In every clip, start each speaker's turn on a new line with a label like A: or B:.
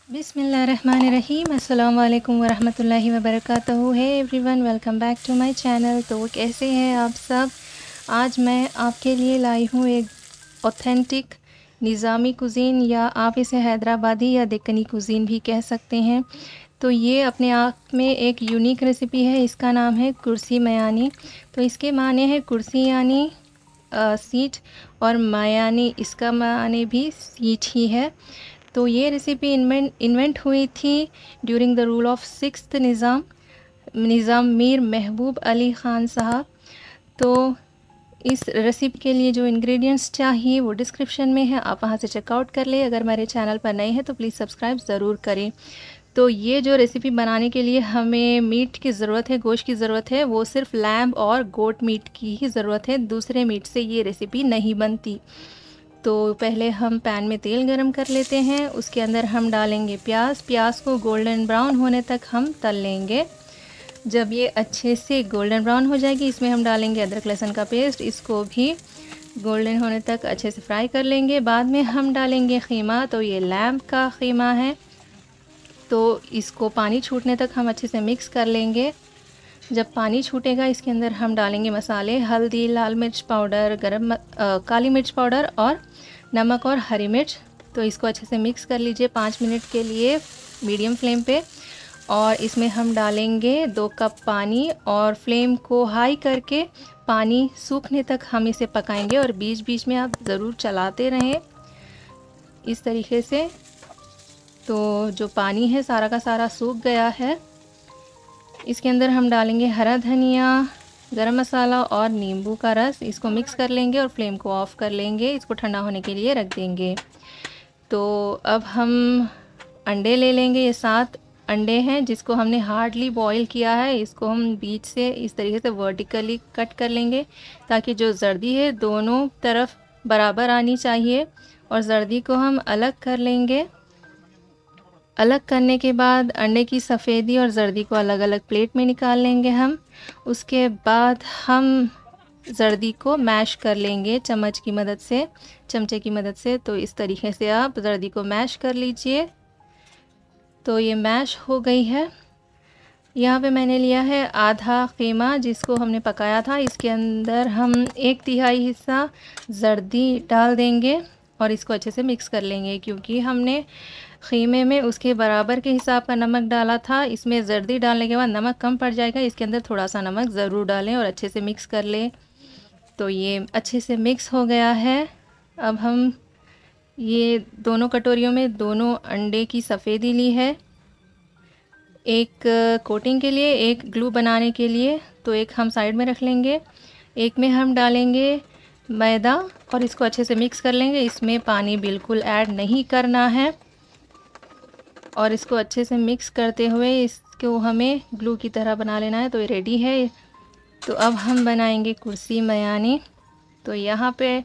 A: बिस्मिल्लाहिर्रहमानिर्रहीम। अस्सलाम वालेकुम वरहमतुल्लाहि वबरकातुहू। Hi everyone, welcome back to my channel. तो कैसे हैं आप सब? आज मैं आपके लिए लाई हूँ एक ऑथेंटिक निज़ामी कुज़ीन, या आप इसे हैदराबादी या दक्कनी कुज़ीन भी कह सकते हैं। तो ये अपने आप में एक यूनिक रेसिपी है। इसका नाम है कुर्सी मयानी। तो इसके माने हैं कुर्सी यानी सीट, और मयानी इसका माने भी सीट ही है। तो ये रेसिपी इन्वेंट हुई थी during the rule of sixth Nizam Mir Mahbub Ali Khan साहब। तो इस रेसिपी के लिए जो इंग्रेडिएंट्स चाहिए वो डिस्क्रिप्शन में है, आप वहाँ से चेकआउट कर ले। अगर मेरे चैनल पर नए हैं तो प्लीज़ सब्सक्राइब ज़रूर करें। तो ये जो रेसिपी बनाने के लिए हमें मीट की ज़रूरत है, गोश्त की ज़रूरत है, वो सिर्फ लैम्ब और गोट मीट की ही ज़रूरत है। दूसरे मीट से ये रेसिपी नहीं बनती। तो पहले हम पैन में तेल गरम कर लेते हैं। उसके अंदर हम डालेंगे प्याज को गोल्डन ब्राउन होने तक हम तल लेंगे। जब ये अच्छे से गोल्डन ब्राउन हो जाएगी, इसमें हम डालेंगे अदरक लहसुन का पेस्ट। इसको भी गोल्डन होने तक अच्छे से फ्राई कर लेंगे। बाद में हम डालेंगे ख़ीमा। तो ये लैम्ब का ख़ीमा है, तो इसको पानी छूटने तक हम अच्छे से मिक्स कर लेंगे। जब पानी छूटेगा, इसके अंदर हम डालेंगे मसाले, हल्दी, लाल मिर्च पाउडर, काली मिर्च पाउडर और नमक और हरी मिर्च। तो इसको अच्छे से मिक्स कर लीजिए 5 मिनट के लिए मीडियम फ्लेम पे। और इसमें हम डालेंगे 2 कप पानी, और फ्लेम को हाई करके पानी सूखने तक हम इसे पकाएंगे। और बीच बीच में आप ज़रूर चलाते रहें इस तरीके से। तो जो पानी है सारा का सारा सूख गया है। इसके अंदर हम डालेंगे हरा धनिया, गरम मसाला और नींबू का रस। इसको मिक्स कर लेंगे और फ्लेम को ऑफ़ कर लेंगे। इसको ठंडा होने के लिए रख देंगे। तो अब हम अंडे ले लेंगे। ये 7 अंडे हैं जिसको हमने हार्डली बॉईल किया है। इसको हम बीच से इस तरीके से वर्टिकली कट कर लेंगे, ताकि जो जर्दी है दोनों तरफ बराबर आनी चाहिए। और जर्दी को हम अलग कर लेंगे। अलग करने के बाद अंडे की सफ़ेदी और जर्दी को अलग अलग प्लेट में निकाल लेंगे हम। उसके बाद हम जर्दी को मैश कर लेंगे चम्मच की मदद से, चमचे की मदद से। तो इस तरीके से आप जर्दी को मैश कर लीजिए। तो ये मैश हो गई है। यहाँ पे मैंने लिया है आधा कीमा जिसको हमने पकाया था। इसके अंदर हम 1/3 हिस्सा जर्दी डाल देंगे और इसको अच्छे से मिक्स कर लेंगे, क्योंकि हमने ख़ीमे में उसके बराबर के हिसाब का नमक डाला था। इसमें जर्दी डालने के बाद नमक कम पड़ जाएगा, इसके अंदर थोड़ा सा नमक ज़रूर डालें और अच्छे से मिक्स कर लें। तो ये अच्छे से मिक्स हो गया है। अब हम ये दोनों कटोरियों में दोनों अंडे की सफ़ेदी ली है, एक कोटिंग के लिए, एक ग्लू बनाने के लिए। तो एक हम साइड में रख लेंगे। एक में हम डालेंगे मैदा और इसको अच्छे से मिक्स कर लेंगे। इसमें पानी बिल्कुल ऐड नहीं करना है। और इसको अच्छे से मिक्स करते हुए इसको हमें ग्लू की तरह बना लेना है। तो ये रेडी है। तो अब हम बनाएंगे कुर्सी मयानी। तो यहाँ पे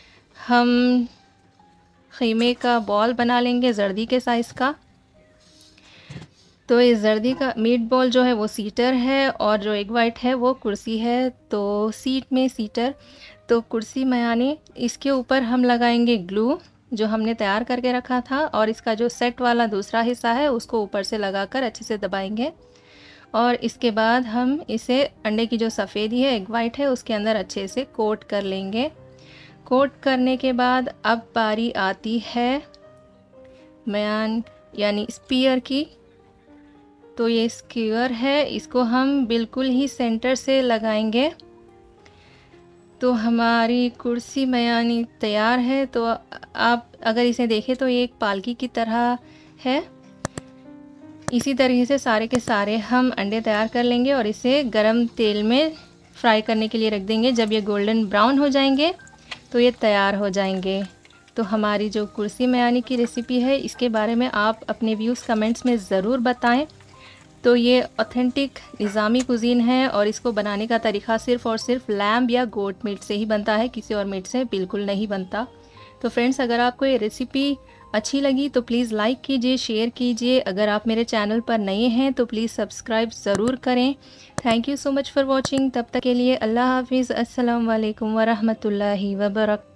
A: हम ख़ीमे का बॉल बना लेंगे जर्दी के साइज़ का। तो ये जर्दी का मीट बॉल जो है वो सीटर है, और जो एग वाइट है वो कुर्सी है। तो सीट में सीटर। तो कुर्सी मयानी, इसके ऊपर हम लगाएंगे ग्लू जो हमने तैयार करके रखा था, और इसका जो सेट वाला दूसरा हिस्सा है उसको ऊपर से लगाकर अच्छे से दबाएंगे। और इसके बाद हम इसे अंडे की जो सफ़ेदी है, एग वाइट है, उसके अंदर अच्छे से कोट कर लेंगे। कोट करने के बाद अब बारी आती है मयान यानी स्पीयर की। तो ये स्क्यूअर है, इसको हम बिल्कुल ही सेंटर से लगाएंगे। तो हमारी कुर्सी मयानी तैयार है। तो आप अगर इसे देखें तो ये एक पालकी की तरह है। इसी तरीके से सारे के सारे हम अंडे तैयार कर लेंगे और इसे गरम तेल में फ्राई करने के लिए रख देंगे। जब ये गोल्डन ब्राउन हो जाएंगे तो ये तैयार हो जाएंगे। तो हमारी जो कुर्सी मयानी की रेसिपी है, इसके बारे में आप अपने व्यूज़ कमेंट्स में ज़रूर बताएं। तो ये ऑथेंटिक निज़ामी कुज़ीन है, और इसको बनाने का तरीका सिर्फ़ और सिर्फ लैम्ब या गोट मीट से ही बनता है, किसी और मीट से बिल्कुल नहीं बनता। तो फ्रेंड्स, अगर आपको ये रेसिपी अच्छी लगी तो प्लीज़ लाइक कीजिए, शेयर कीजिए। अगर आप मेरे चैनल पर नए हैं तो प्लीज़ सब्सक्राइब ज़रूर करें। Thank you so much for watching. तब तक के लिए अल्लाह हाफिज़। अस्सलाम वालेकुम वरहमतुल्लाहि वबरकातुहू।